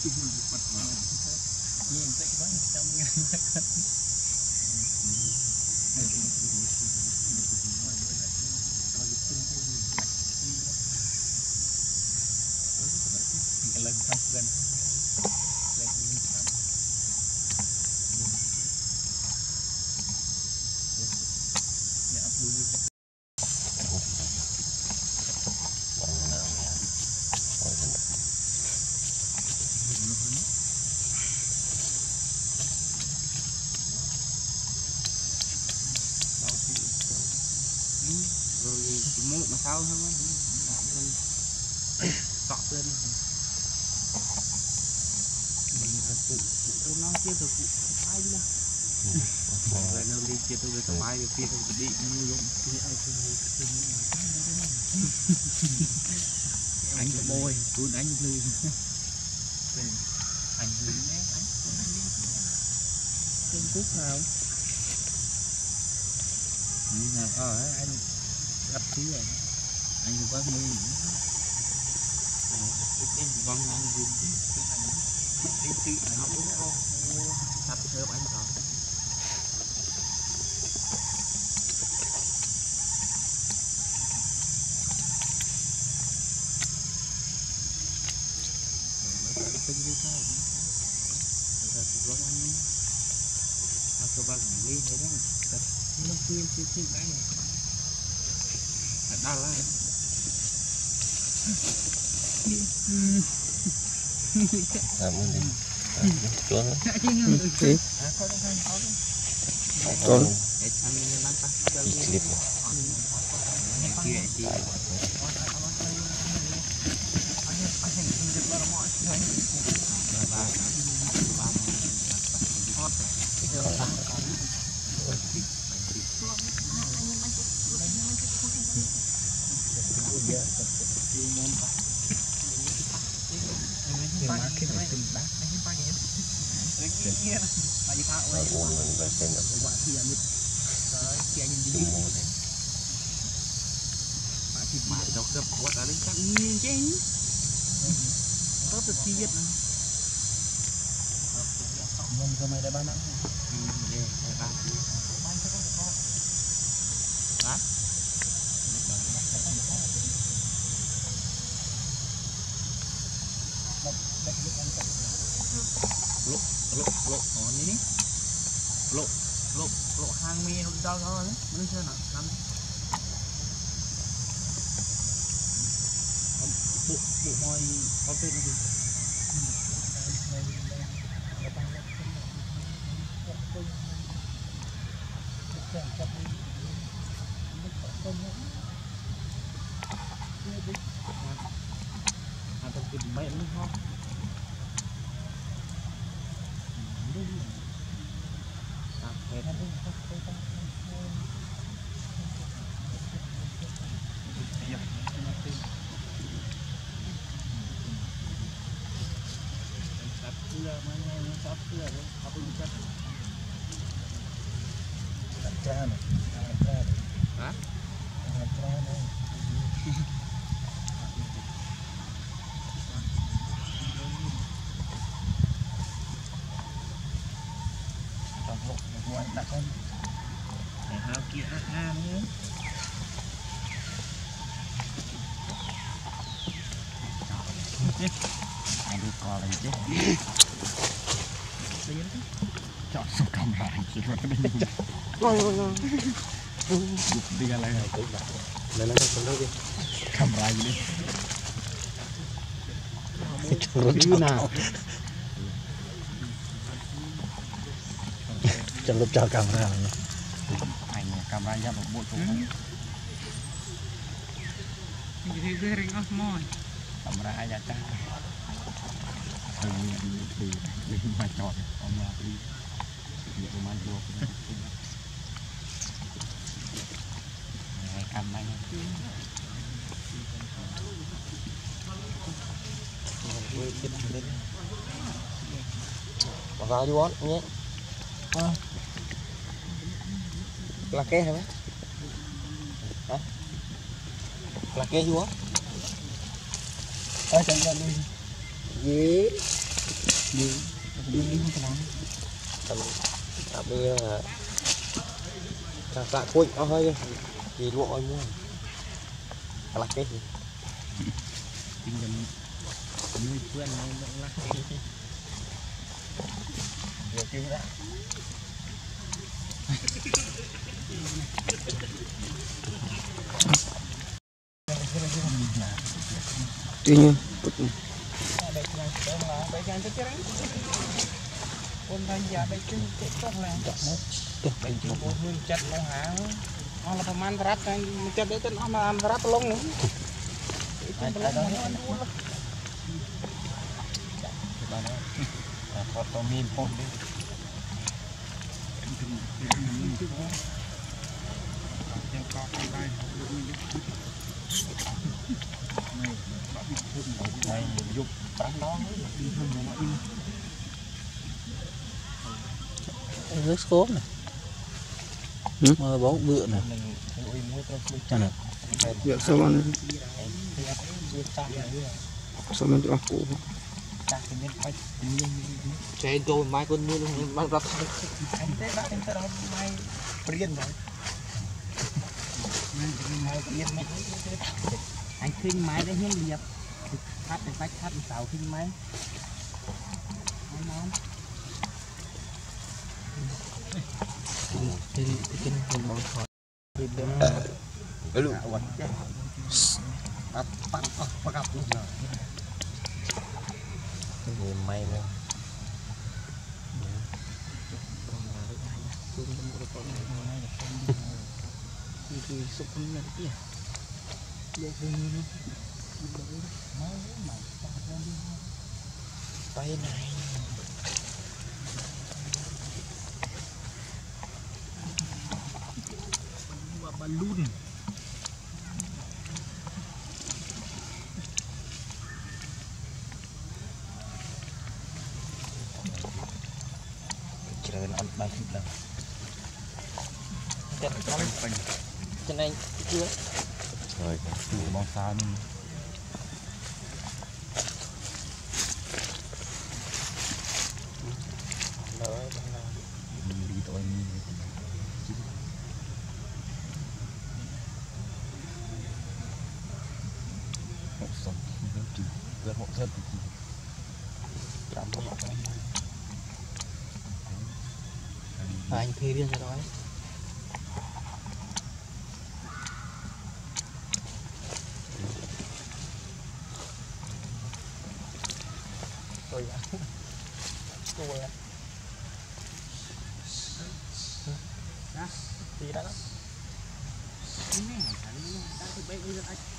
sao không cọ lên mình phụ nó chưa được phụ ai luôn rồi nó đi chưa được cái bài kia không đi luôn anh cái bôi cuốn anh lư anh lư anh trên phút nào anh gấp thứ rồi anh có quá mê cái vòng anh dùng cái tự anh không sắp sớm anh rồi tinh như sao rồi vòng anh cái vòng đi thế đó nó xuyên cái này đau lắm Chuan lộ hàng mi nó đau thôi nó chưa nào năm bộ môi có tên gì mấy nước không kia nhé anh đi qua đây chứ chọn số cầm lại chỉ có cái đi đi ra lại lấy nó con đâu đi cầm lại đi chọn nào chọn lúc cho camera anh camera ra một bộ thủ thì cái ring off mồi camera aja ta thì mà chọn ông mà đi việc mà vô này cầm anh bỏ vào đi bón nhé là cái hả hả là cái gì á chẳng đi gì đi đi không làm bây giờ tạ quỳnh nó hơi gì luộc ơi mua là cái gì kinh nghiệm nuôi quen nó là nhiều kinh đó tuy nhiên con đây giờ đây chung cái con là đây chung một hương chặt nó hả nó là man rát cái chặt đấy nó mà rát lông nữa có tôm mìn phun đi này dục bắn nó rất khốp này mà bó bựa này cho này dạ sao bạn sao mình cho cụ chạy tôi mai con mua luôn mang ra anh thế đó mai priên rồi mai priên này anh khinh máy đấy hiên liệp thắt để bách thắt sào khinh máy món trên hình bóng khỏi lu bắt bắt gặp luôn rồi người may luôn thì sụp lên nhận kia tay này balloon trời nó ăn bao nhiêu lần cho nên chưa rồi bóng sao đi đi tôi một sống gần một thân anh thuê riêng cho đó tôi tôi đó thì đó